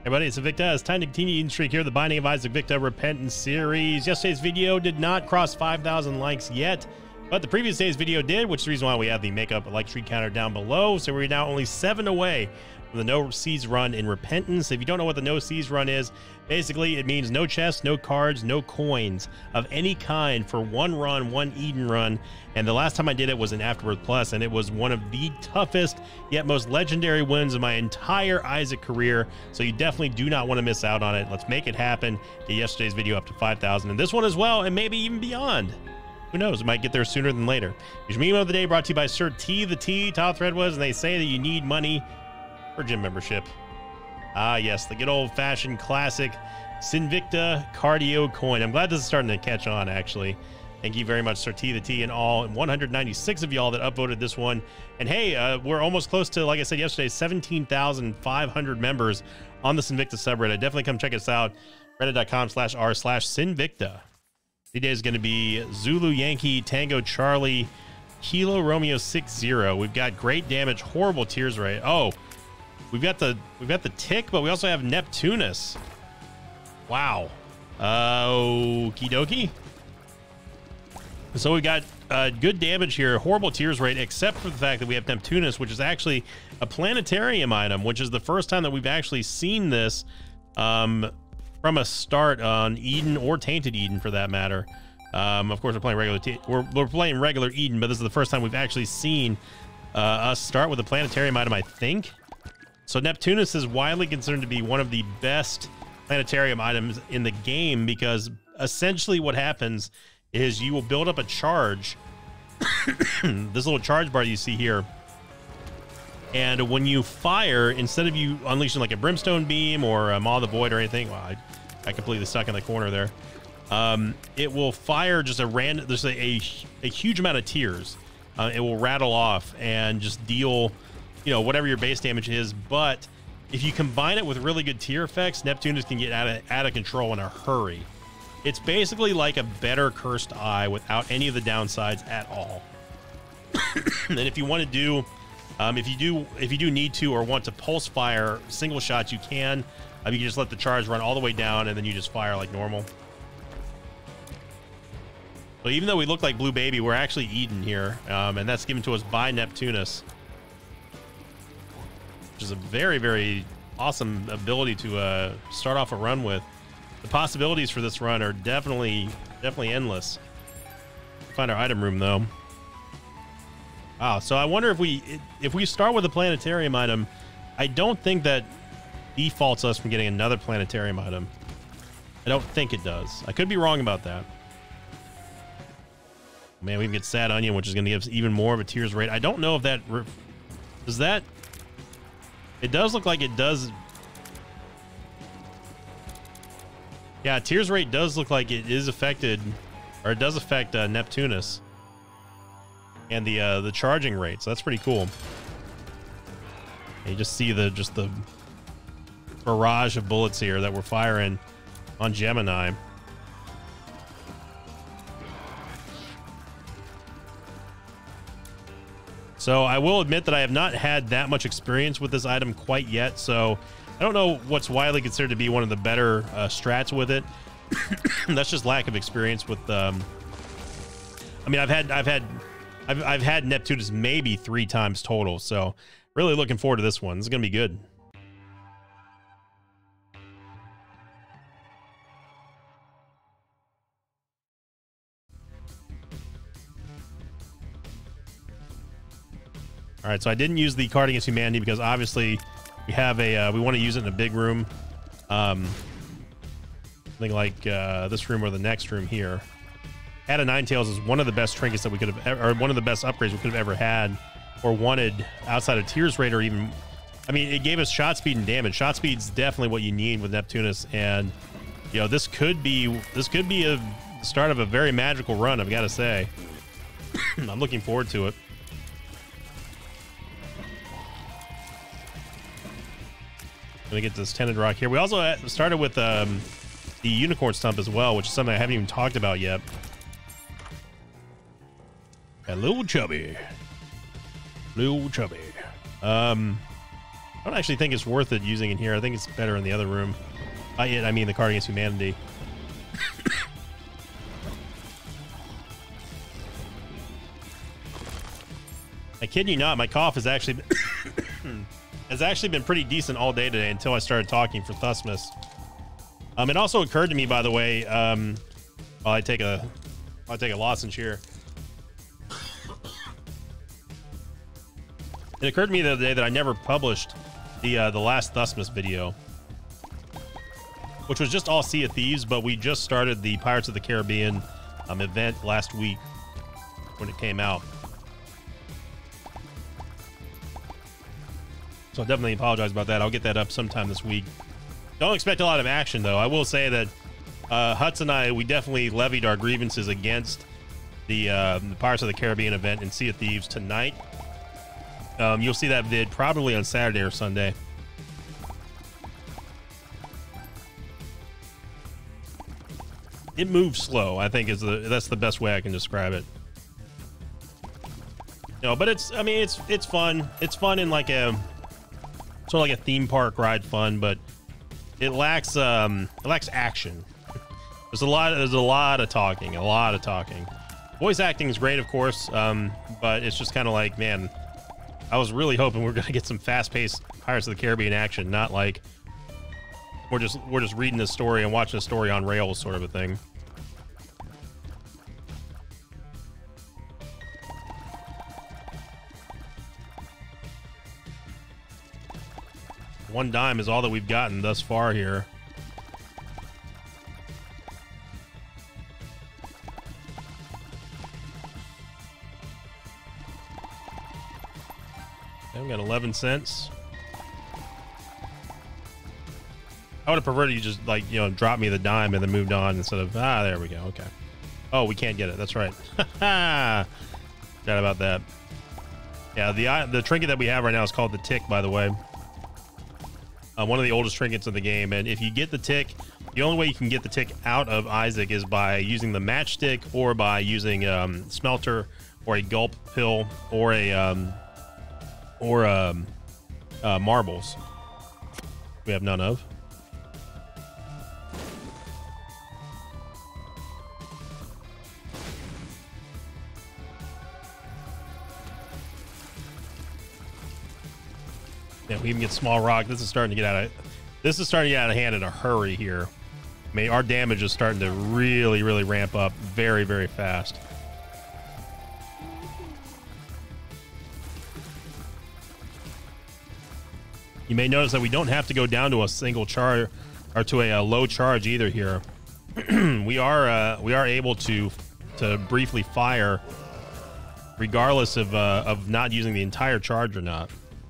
Everybody, it's Invicta. It's time to continue Eden streak here, the Binding of Isaac Victa Repentance series. Yesterday's video did not cross 5,000 likes yet, but the previous day's video did, which is the reason why we have the makeup like streak counter down below. So we're now only 7 away from the no seeds run in Repentance. If you don't know what the no seeds run is, basically it means no chests, no cards, no coins of any kind for one run, one Eden run. And the last time I did it was in Afterbirth Plus, and it was one of the toughest yet most legendary wins of my entire Isaac career. So you definitely do not want to miss out on it. Let's make it happen. Get yesterday's video up to 5,000 and this one as well, and maybe even beyond. Who knows? It might get there sooner than later. Here's meme of the day brought to you by Sir T the T. Top thread was, and they say that you need money for gym membership. Ah, yes, the good old-fashioned classic Sinvicta cardio coin. I'm glad this is starting to catch on, actually. Thank you very much, Sir T the T, and all 196 of y'all that upvoted this one. And hey, we're almost close to, like I said yesterday, 17,500 members on the Sinvicta subreddit. Definitely come check us out. Reddit.com/r/Sinvicta. Today is going to be Zulu Yankee Tango Charlie Kilo Romeo 60. We've got great damage, horrible tears rate. Oh, we've got the tick, but we also have Neptunus. Wow. Okie dokie. So we got good damage here, horrible tears rate, except for the fact that we have Neptunus, which is actually a planetarium item, which is the first time that we've actually seen this from a start on Eden or Tainted Eden, for that matter. Of course, we're playing we're playing regular Eden, but this is the first time we've actually seen us start with a planetarium item, I think. So Neptunus is widely considered to be one of the best planetarium items in the game, because essentially what happens is you will build up a charge, this little charge bar you see here, and when you fire, instead of you unleashing like a brimstone beam or a Maw of the Void or anything, well, I completely stuck in the corner there, it will fire just a random, there's a huge amount of tears. It will rattle off and just deal, you know, whatever your base damage is. But if you combine it with really good tear effects, Neptunus can get out of control in a hurry. It's basically like a better Cursed Eye without any of the downsides at all. And if you want to do, if you do need to or want to pulse fire single shots, you can. You can just let the charge run all the way down, and then you just fire like normal. So even though we look like Blue Baby, we're actually Eden here, and that's given to us by Neptunus, which is a very, very awesome ability to start off a run with. The possibilities for this run are definitely endless. Find our item room though. Wow, so I wonder if we start with a planetarium item, I don't think that defaults us from getting another planetarium item. I don't think it does. I could be wrong about that. Man, we can get Sad Onion, which is going to give us even more of a tears rate. I don't know if that does that. It does look like it does. Yeah, tears rate does look like it is affected, or it does affect Neptunus and the charging rate. So that's pretty cool. And you just see the barrage of bullets here that we're firing on Gemini. So I will admit that I have not had that much experience with this item quite yet. So I don't know what's widely considered to be one of the better strats with it. That's just lack of experience with. I mean, I've had Neptunus maybe 3 times total. So really looking forward to this one. This is gonna be good. All right, so I didn't use the Card Against Humanity because obviously we have a we want to use it in a big room, something like this room or the next room here. Hat of Ninetales is one of the best trinkets that we could have, or one of the best upgrades we could have ever had or wanted outside of Tears Rate, or even, I mean, it gave us shot speed and damage. Shot speed's definitely what you need with Neptunus, and you know, this could be a start of a very magical run, I've got to say. I'm looking forward to it. Gonna get this Tented Rock here. We also started with the Unicorn Stump as well, which is something I haven't even talked about yet. Hello, Chubby. Hello, Chubby. I don't actually think it's worth it using it here. I think it's better in the other room. I mean the Card Against Humanity. I kid you not, my cough has actually been pretty decent all day today until I started talking for Thusmas. It also occurred to me, by the way, while I take a lozenge here. It occurred to me the other day that I never published the last Thusmas video, which was just all Sea of Thieves, but we just started the Pirates of the Caribbean event last week when it came out. So I definitely apologize about that. I'll get that up sometime this week. Don't expect a lot of action, though. I will say that Hutz and I, we definitely levied our grievances against the Pirates of the Caribbean event in Sea of Thieves tonight. You'll see that vid probably on Saturday or Sunday. It moves slow, I think that's the best way I can describe it. No, but it's fun. It's fun in like a sort of like a theme park ride fun, but it lacks action. There's a lot of talking. Voice acting is great, of course, but it's just kind of like, man, I was really hoping we were gonna get some fast-paced Pirates of the Caribbean action, not like we're just reading the story and watching a story on rails sort of a thing. One dime is all that we've gotten thus far here. Okay, we got 11 cents. I would have preferred you just like, you know, drop me the dime and then moved on instead of, there we go. Okay. Oh, we can't get it. That's right. Forgot about that. Yeah, the trinket that we have right now is called the Tick, by the way. One of the oldest trinkets in the game, and if you get the Tick, the only way you can get the Tick out of Isaac is by using the matchstick or by using smelter or a gulp pill or marbles. We have none of. Yeah, we even get small rock. This is starting to get out of hand in a hurry here. I mean, our damage is starting to really ramp up very, very fast. You may notice that we don't have to go down to a single charge or to a low charge either here. we are able to briefly fire regardless of not using the entire charge or not.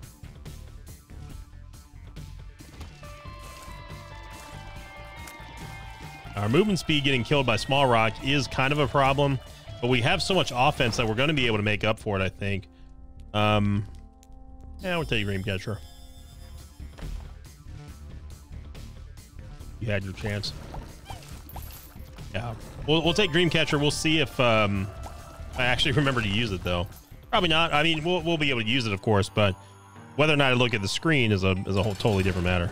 Our movement speed getting killed by small rock is kind of a problem, but we have so much offense that we're going to be able to make up for it, I think. Yeah, we'll take Dreamcatcher. You had your chance. Yeah, we'll take Dreamcatcher. We'll see if I actually remember to use it, though. Probably not. I mean, we'll be able to use it, of course, but whether or not I look at the screen is a whole totally different matter.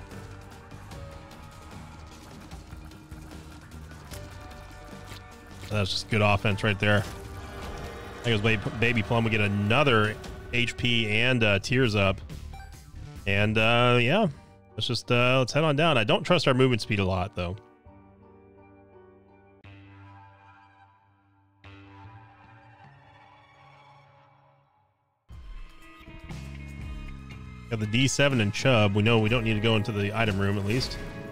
That's just good offense right there. I think Baby Plum will get another HP and tears up. And yeah, let's head on down. I don't trust our movement speed a lot, though. Got the D7 and Chubb. We know we don't need to go into the item room, at least.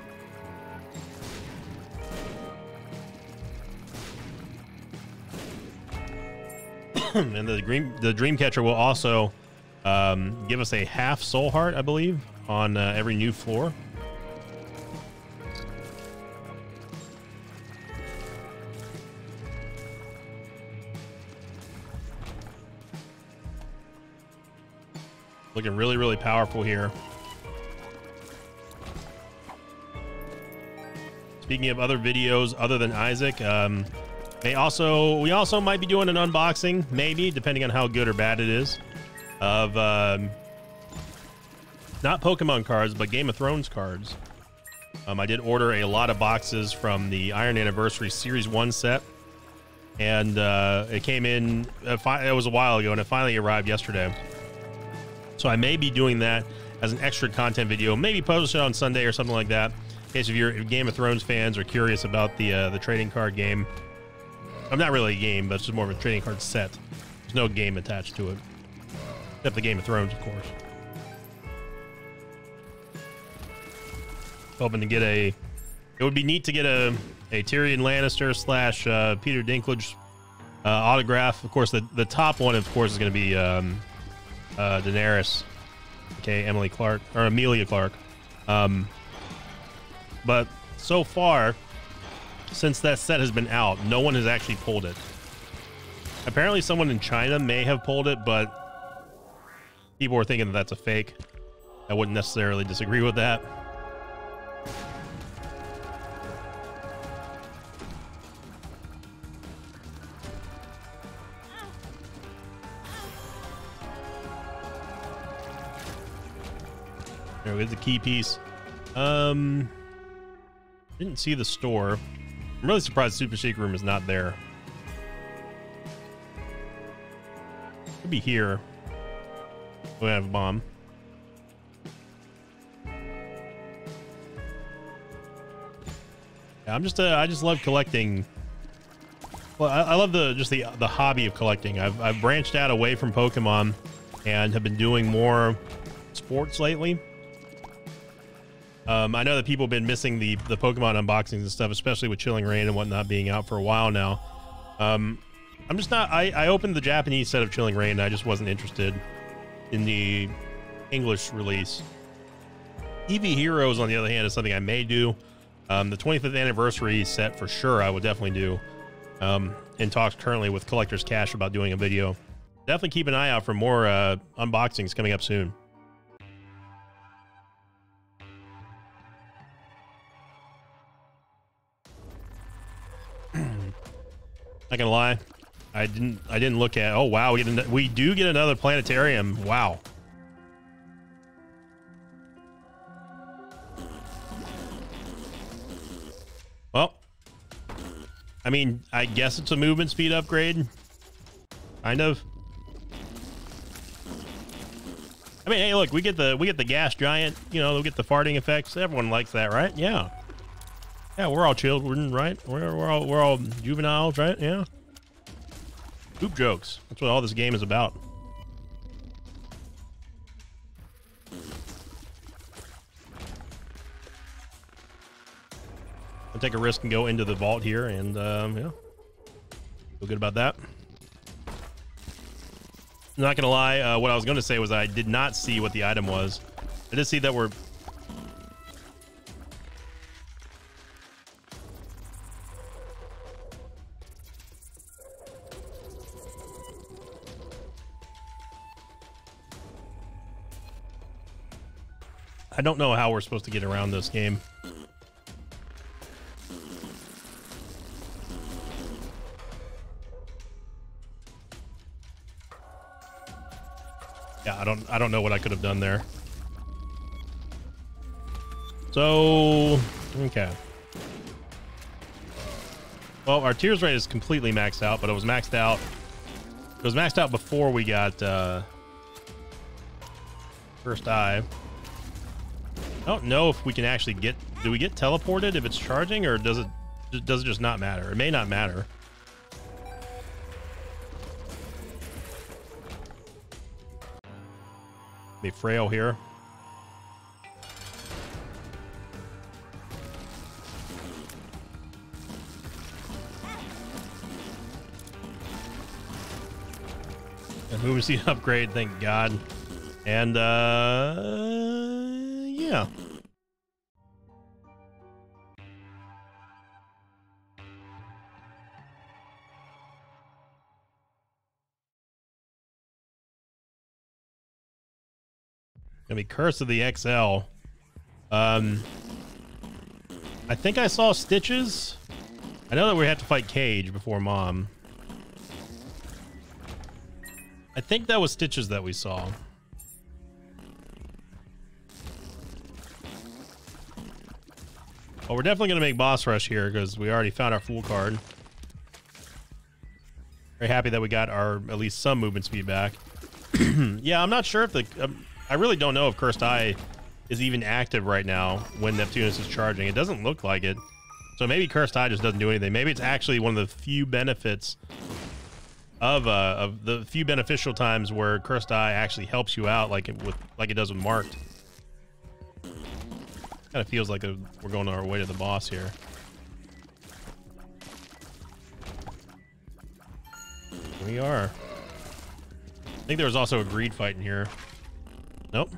And the Dreamcatcher will also give us a half soul heart, I believe, on every new floor. Looking really powerful here. Speaking of other videos other than Isaac, we also might be doing an unboxing, maybe, depending on how good or bad it is, of Not Pokemon cards, but Game of Thrones cards. I did order a lot of boxes from the Iron Anniversary Series 1 set. And it came in, it was a while ago, and it finally arrived yesterday. So I may be doing that as an extra content video, maybe post it on Sunday or something like that. In case if you're Game of Thrones fans are curious about the trading card game. I'm not really a game, but it's just more of a trading card set. There's no game attached to it. Except the Game of Thrones, of course. Hoping to get it would be neat to get a Tyrion Lannister slash Peter Dinklage autograph. Of course, the top one, of course, is going to be Daenerys, okay, Emilia Clarke. But so far, since that set has been out, no one has actually pulled it. Apparently, someone in China may have pulled it, but people are thinking that that's a fake. I wouldn't necessarily disagree with that. There we go, the key piece. Didn't see the store. I'm really surprised Super Secret Room is not there. Could be here. We have a bomb. Yeah, I just love collecting. Well, I love the hobby of collecting. I've branched out away from Pokemon and have been doing more sports lately. I know that people have been missing the Pokemon unboxings and stuff, especially with Chilling Reign and whatnot being out for a while now. I'm just not. I opened the Japanese set of Chilling Reign, and I just wasn't interested in the English release. Eevee Heroes, on the other hand, is something I may do. The 25th anniversary set for sure, I would definitely do. In talks currently with Collector's Cash about doing a video. Definitely keep an eye out for more unboxings coming up soon. Not gonna lie, I didn't look at. Oh wow, we do get another planetarium. Wow. Well, I mean, I guess it's a movement speed upgrade, kind of. I mean, hey, look, we get the gas giant. You know, we get the farting effects. Everyone likes that, right? Yeah. Yeah, we're all children, right? We're all juveniles, right? Yeah. Poop jokes. That's what all this game is about. I'll take a risk and go into the vault here, and yeah, feel good about that. Not gonna lie, what I was gonna say was I did not see what the item was. I did see that we're. I don't know how we're supposed to get around this game. Yeah, I don't know what I could have done there. So, okay. Well, our tears rate is completely maxed out, but it was maxed out. It was maxed out before we got first eye. I don't know if we can actually get. Do we get teleported if it's charging, or does it just not matter? It may not matter. Be frail here. A movement speed upgrade, thank God. And yeah. Gonna be Curse of the XL. I think I saw Stitches. I know that we have to fight Cage before Mom. I think that was Stitches that we saw. Well, we're definitely going to make boss rush here because we already found our full card. Very happy that we got our at least some movement speed back. Yeah, I'm not sure if the I really don't know if Cursed Eye is even active right now when Neptunus is charging. It doesn't look like it. So maybe Cursed Eye just doesn't do anything. Maybe it's actually one of the few benefits of the few beneficial times where Cursed Eye actually helps you out like it does with Marked. Kind of feels like we're going our way to the boss here. We are. I think there was also a greed fight in here. Nope.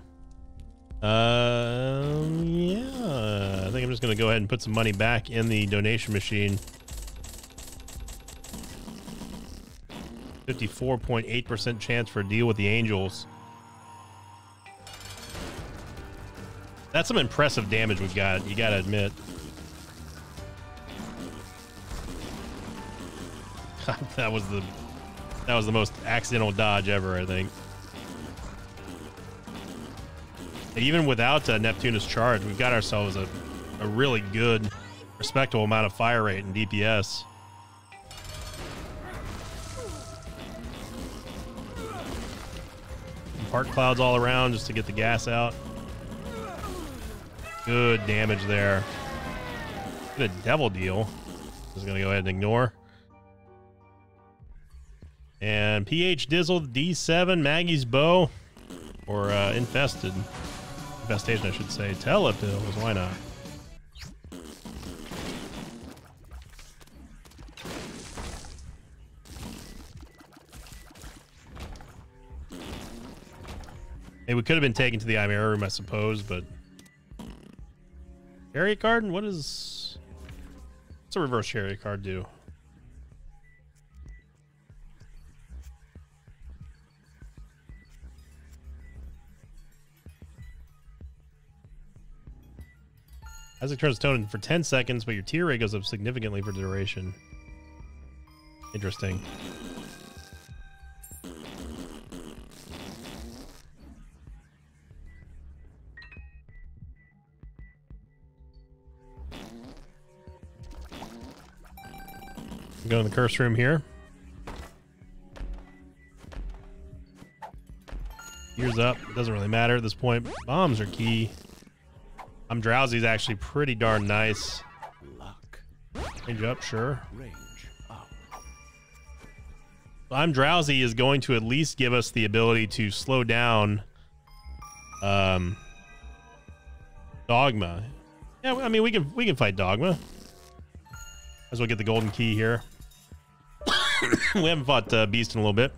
Yeah. I think I'm just gonna go ahead and put some money back in the donation machine. 54.8% chance for a deal with the Angels. That's some impressive damage we've got, you gotta admit. that was the most accidental dodge ever, I think. And even without Neptunus charge, we've got ourselves a really good, respectable amount of fire rate and DPS. Heart clouds all around just to get the gas out. Good damage there. Good devil deal. Just gonna go ahead and ignore. And PH Dizzle D7 Maggie's bow, or infestation, I should say. Telepills, why not? Hey, we could have been taken to the Chimera room, I suppose, but chariot card? What's a reverse chariot card do? Isaac turns tone for 10 seconds, but your tier rate goes up significantly for duration. Interesting. Go in the curse room here. Gears up. It doesn't really matter at this point. Bombs are key. I'm Drowsy is actually pretty darn nice. Luck. Range up, sure. Range up. I'm Drowsy is going to at least give us the ability to slow down Dogma. Yeah, I mean we can fight Dogma. As we'll get the golden key here. We haven't fought Beast in a little bit.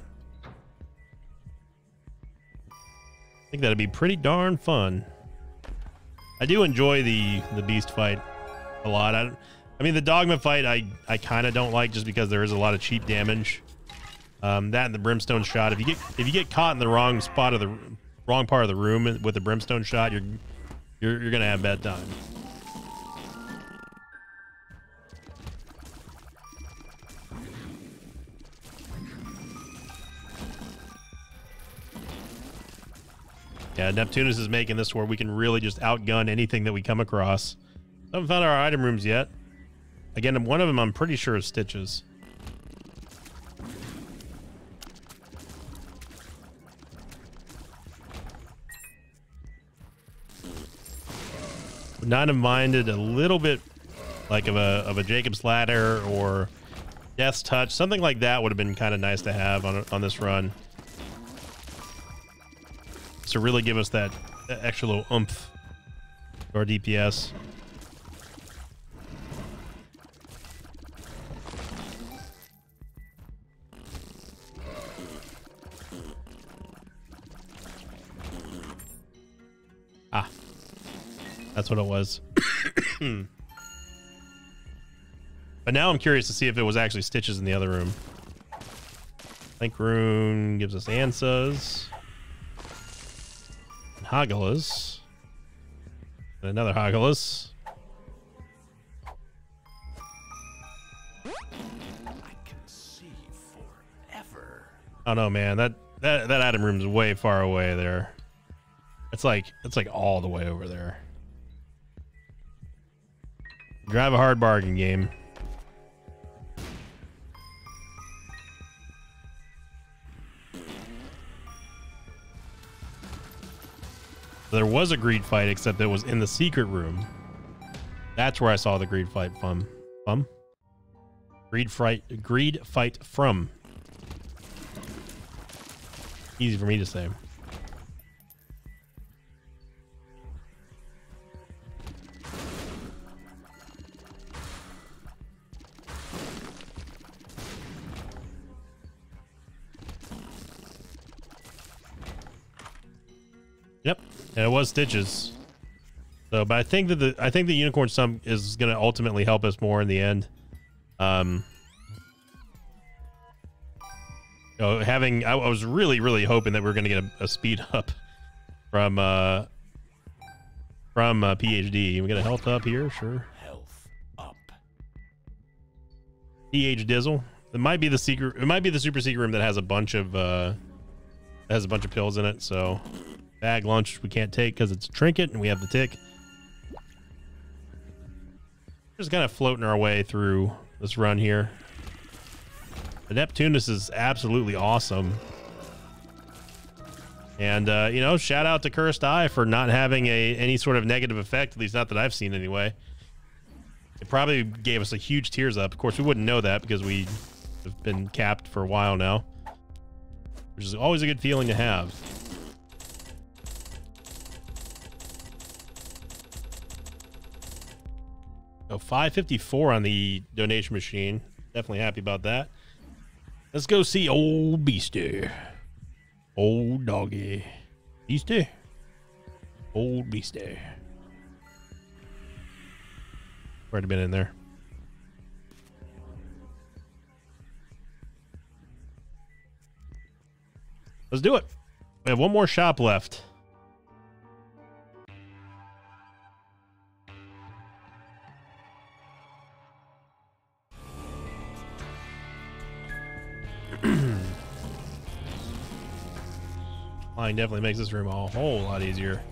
I think that'd be pretty darn fun. I do enjoy the Beast fight a lot. I mean the Dogma fight I kind of don't like just because there is a lot of cheap damage. That and the Brimstone shot. If you get caught in the wrong spot of the wrong part of the room with the Brimstone shot, you're gonna have bad time. Yeah, Neptunus is making this where we can really just outgun anything that we come across. Haven't found our item rooms yet. Again, one of them I'm pretty sure is Stitches. Would not have minded a little bit like of a Jacob's Ladder or Death's Touch. Something like that would have been kind of nice to have on this run. To really give us that extra little oomph to our DPS. Ah, that's what it was. But now I'm curious to see if it was actually Stitches in the other room. Link Rune gives us Ansas. Hagalaz. And another Hagalaz. I can see forever. Oh no, man, that item room is way far away there. It's like all the way over there. Drive a hard bargain game. There was a greed fight, except it was in the secret room. That's where I saw the greed fight from. Greed fight from. Easy for me to say. Yep, and it was Stitches. So, but I think that the Unicorn Stump is going to ultimately help us more in the end. I was really hoping that we were going to get a speed up from PhD. We got a health up here, sure. Health up. PH Dizzle. It might be the secret. It might be the super secret room that has a bunch of pills in it. So. Bag lunch we can't take because it's a trinket and we have the tick. Just kind of floating our way through this run here. The Neptunus is absolutely awesome. And, you know, shout out to Cursed Eye for not having any sort of negative effect, at least not that I've seen anyway. It probably gave us a huge tears up. Of course, we wouldn't know that because we have been capped for a while now, which is always a good feeling to have. So 554 on the donation machine. Definitely happy about that. Let's go see old Beastie. Old doggy. Beastie. Old Beastie. Might have been in there. Let's do it. We have one more shop left. Flying definitely makes this room a whole lot easier.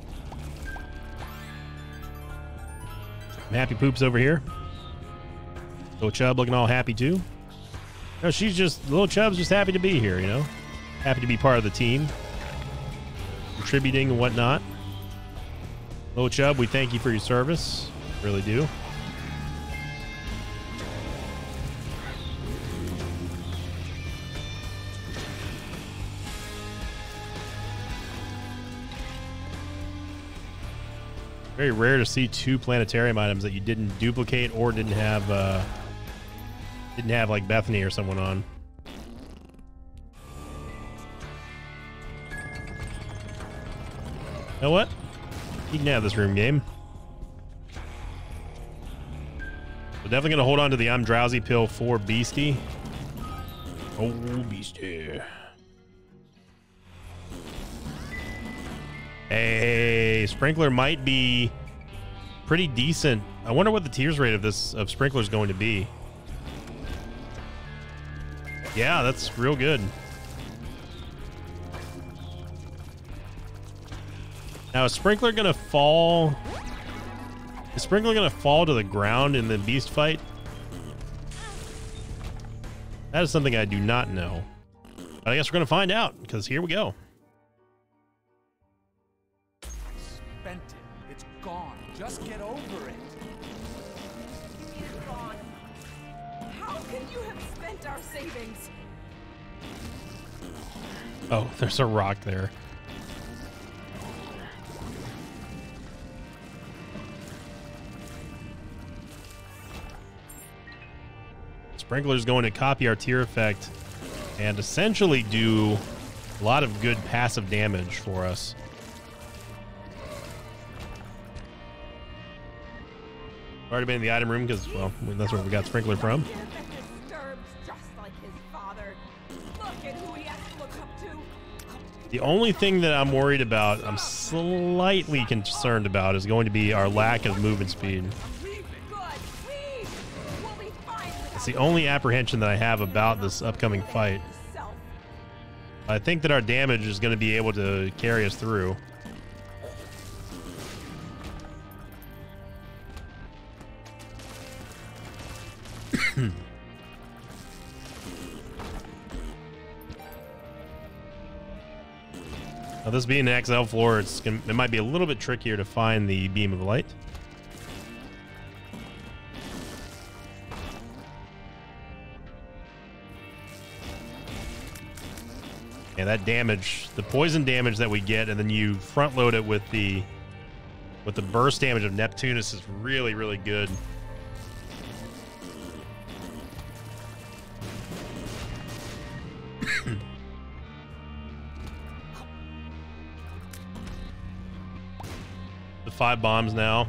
Happy Poops over here. Little Chub looking all happy too. No, she's just, Little Chub's just happy to be here, you know? Happy to be part of the team. Contributing and whatnot. Little Chub, we thank you for your service. Really do. Very rare to see two planetarium items that you didn't duplicate or didn't have like Bethany or someone on. You know what? You can have this room game. We're definitely gonna hold on to the I'm Drowsy pill for Beastie. Oh, Beastie. Hey, Sprinkler might be pretty decent. I wonder what the tears rate of Sprinkler is going to be. Yeah, that's real good. Now, is Sprinkler gonna fall? Is Sprinkler gonna fall to the ground in the beast fight? That is something I do not know. But I guess we're gonna find out, because here we go. Spent it. It's gone. Just get over it. It's gone. How can you have spent our savings? Oh, there's a rock there. Sprinkler's going to copy our tier effect and essentially do a lot of good passive damage for us. Already been in the item room because, well, that's where we got Sprinkler from. The only thing that I'm worried about, I'm slightly concerned about, is going to be our lack of movement speed. It's the only apprehension that I have about this upcoming fight. I think that our damage is going to be able to carry us through. Now, this being an XL floor, it might be a little bit trickier to find the beam of light. Yeah, that damage, the poison damage that we get, and then you front load it with the burst damage of Neptunus is really, really good. The 5 bombs now.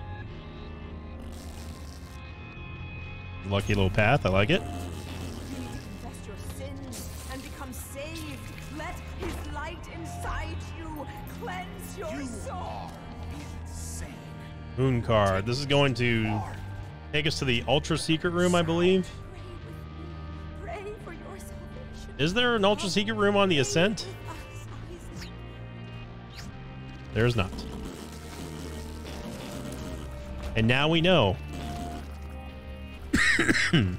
Lucky little path, I like it. You need to confess your sins and become saved. Let his light inside you cleanse your soul. Insane. Moon card. This is going to take us to the ultra secret room, I believe. Pray for your salvation. Is there an ultra secret room on the Ascent? There's not. And now we know. You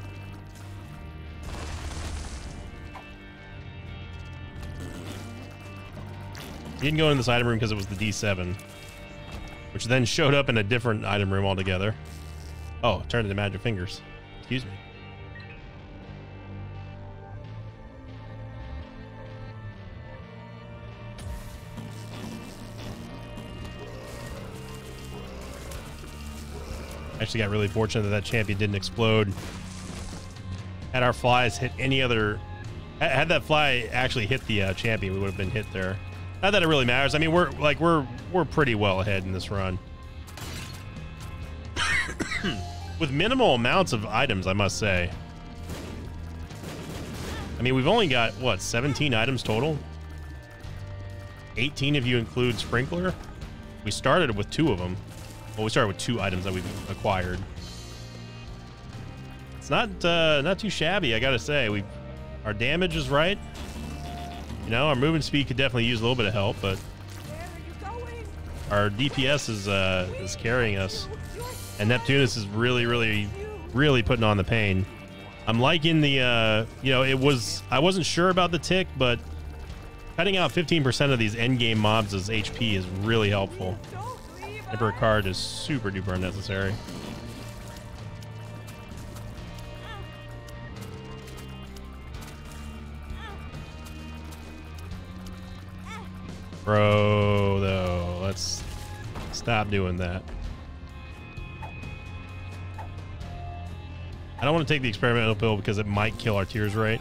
didn't go in this item room because it was the D7, which then showed up in a different item room altogether. Oh, turned into magic fingers. Excuse me. Actually got really fortunate that champion didn't explode. Had our flies hit any other... Had that fly actually hit the champion, we would have been hit there. Not that it really matters. I mean, we're pretty well ahead in this run. With minimal amounts of items, I must say. I mean, we've only got, what, 17 items total? 18 if you include Sprinkler. We started with 2 of them. Well, we started with 2 items that we've acquired. It's not too shabby, I gotta say. Our damage is right. You know, our movement speed could definitely use a little bit of help, but Where are you going? our DPS is carrying us, and Neptunus is really putting on the pain. I'm liking the you know, I wasn't sure about the tick, but cutting out 15% of these end game mobs as HP is really helpful. Emperor card is super duper unnecessary. Bro, though, let's stop doing that. I don't want to take the experimental pill because it might kill our tears rate.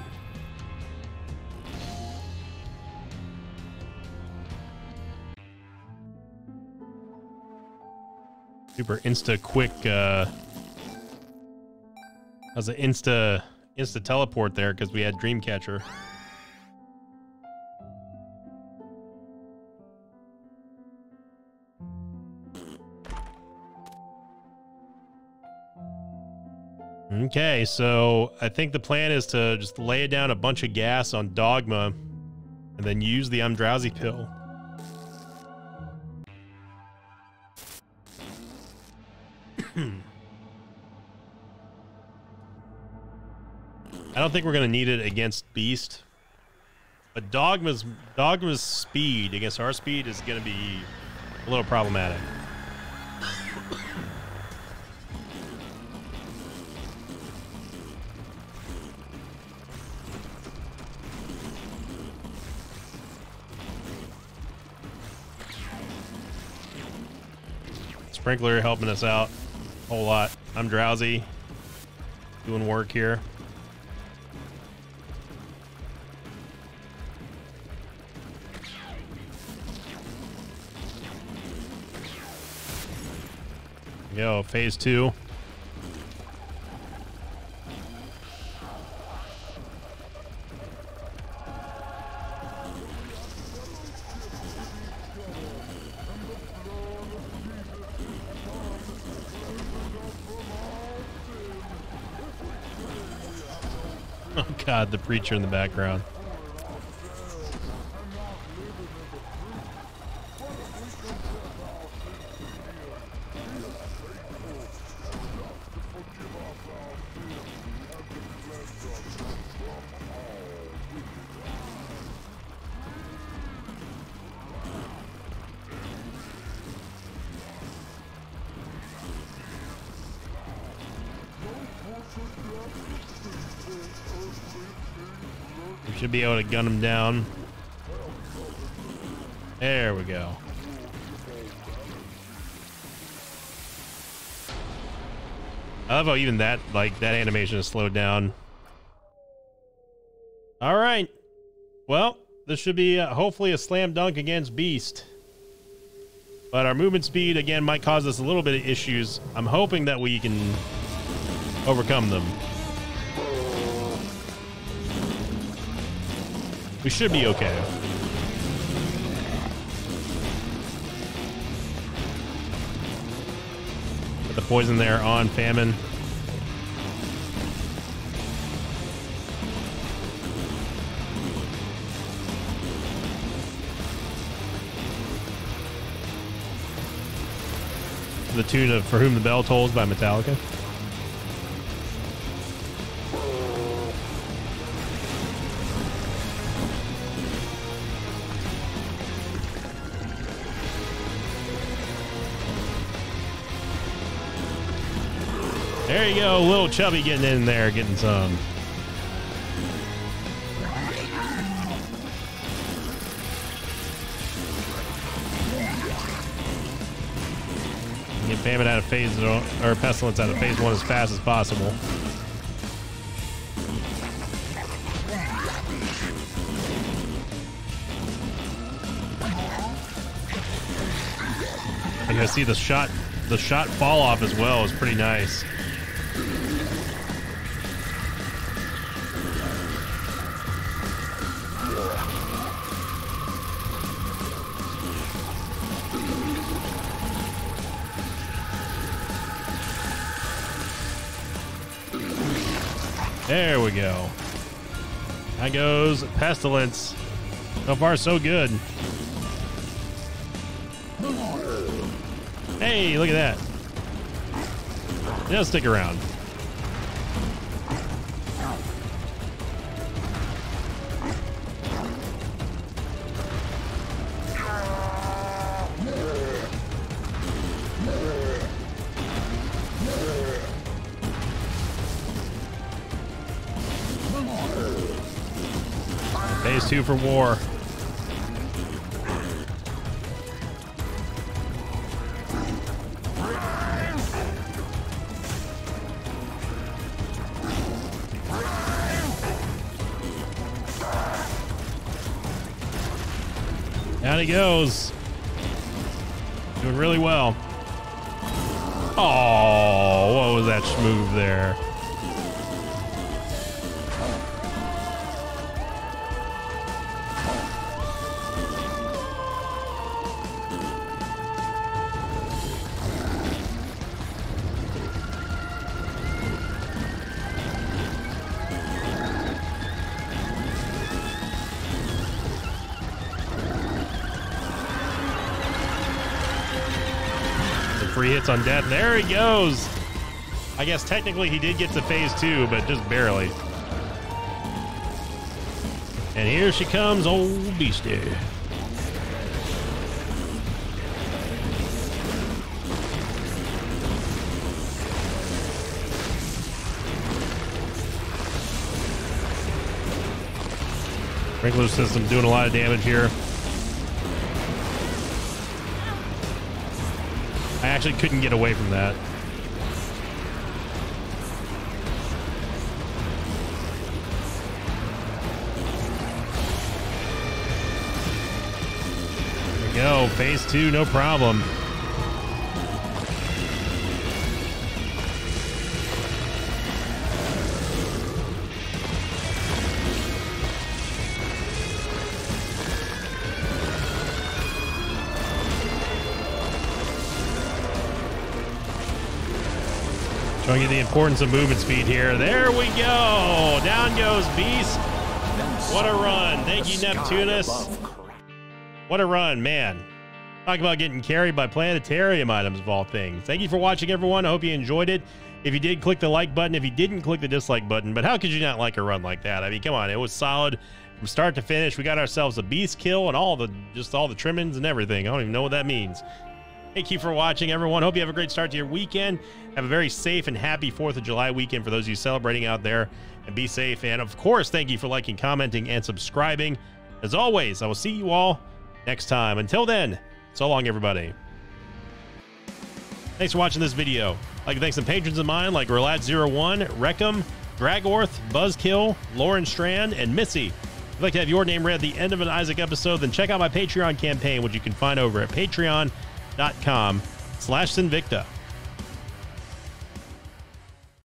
Super insta quick as an insta teleport there because we had Dreamcatcher. Okay, so I think the plan is to just lay down a bunch of gas on Dogma and then use the I'm Drowsy pill. I don't think we're going to need it against Beast, but Dogma's speed against our speed is going to be a little problematic. Sprinkler helping us out a whole lot. I'm Drowsy doing work here. Yo, phase 2. Oh God, the preacher in the background. Should be able to gun him down. There we go. I love how even that, like, that animation is slowed down. All right. Well, this should be hopefully a slam dunk against Beast. But our movement speed, again, might cause us a little bit of issues. I'm hoping that we can overcome them. We should be okay. Put the poison there on Famine. The tune of For Whom the Bell Tolls by Metallica. There you go, little Chubby getting in there, getting some. Get Famine out of phase, or Pestilence out of phase 1 as fast as possible. I'm gonna see the shot fall off as well is pretty nice. There we go. That goes Pestilence. So far, so good. Hey, look at that. They'll stick around. Phase 2 for war. Down he goes. Doing really well. Oh, what was that schmoove there? Free hits on death. There he goes. I guess technically he did get to phase 2, but just barely. And here she comes, old Beastie. Sprinkler system doing a lot of damage here. I actually couldn't get away from that. There we go. Phase 2, no problem. Showing you the importance of movement speed here. There we go. Down goes Beast. What a run. Thank you, Neptunus. What a run, man. Talk about getting carried by planetarium items of all things. Thank you for watching, everyone. I hope you enjoyed it. If you did, click the like button. If you didn't, click the dislike button. But how could you not like a run like that? I mean, come on. It was solid from start to finish. We got ourselves a Beast kill and all the trimmings and everything. I don't even know what that means. Thank you for watching, everyone. Hope you have a great start to your weekend. Have a very safe and happy 4th of July weekend for those of you celebrating out there. And be safe. And, of course, thank you for liking, commenting, and subscribing. As always, I will see you all next time. Until then, so long, everybody. Thanks for watching this video. I'd like to thank some patrons of mine like Relat01, Reckham, Dragorth, Buzzkill, Lauren Strand, and Missy. If you'd like to have your name read at the end of an Isaac episode, then check out my Patreon campaign, which you can find over at patreon.com/Sinvicta.